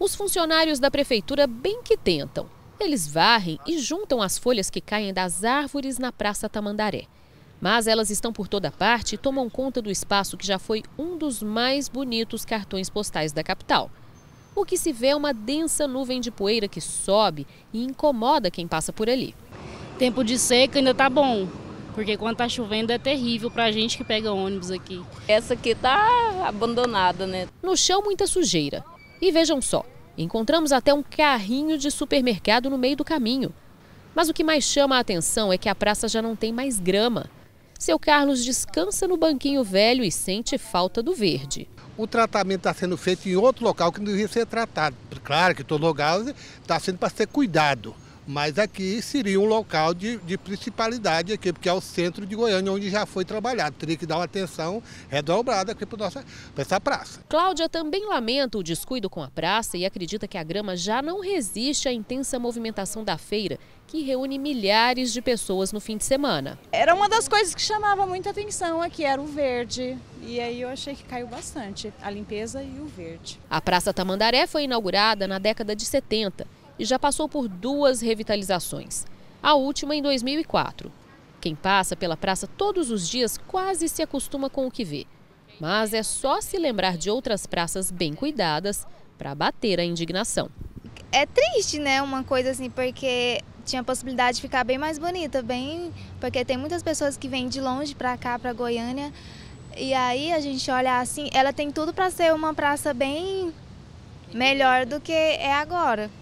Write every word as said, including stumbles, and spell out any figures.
Os funcionários da prefeitura bem que tentam. Eles varrem e juntam as folhas que caem das árvores na Praça Tamandaré. Mas elas estão por toda parte e tomam conta do espaço que já foi um dos mais bonitos cartões postais da capital. O que se vê é uma densa nuvem de poeira que sobe e incomoda quem passa por ali. Tempo de seca ainda tá bom, porque quando tá chovendo é terrível pra gente que pega ônibus aqui. Essa aqui tá abandonada, né? No chão, muita sujeira. E vejam só, encontramos até um carrinho de supermercado no meio do caminho. Mas o que mais chama a atenção é que a praça já não tem mais grama. Seu Carlos descansa no banquinho velho e sente falta do verde. O tratamento está sendo feito em outro local que não devia ser tratado. Claro que todo lugar está sendo para ser cuidado, mas aqui seria um local de, de principalidade aqui, porque é o centro de Goiânia, onde já foi trabalhado. Teria que dar uma atenção redobrada aqui para essa praça. Cláudia também lamenta o descuido com a praça e acredita que a grama já não resiste à intensa movimentação da feira, que reúne milhares de pessoas no fim de semana. Era uma das coisas que chamava muita atenção aqui, era o verde. E aí eu achei que caiu bastante, a limpeza e o verde. A Praça Tamandaré foi inaugurada na década de setenta e já passou por duas revitalizações. A última em dois mil e quatro. Quem passa pela praça todos os dias quase se acostuma com o que vê. Mas é só se lembrar de outras praças bem cuidadas para bater a indignação. É triste, né, uma coisa assim, porque tinha a possibilidade de ficar bem mais bonita, bem, porque tem muitas pessoas que vêm de longe para cá, para Goiânia, e aí a gente olha assim, ela tem tudo para ser uma praça bem melhor do que é agora.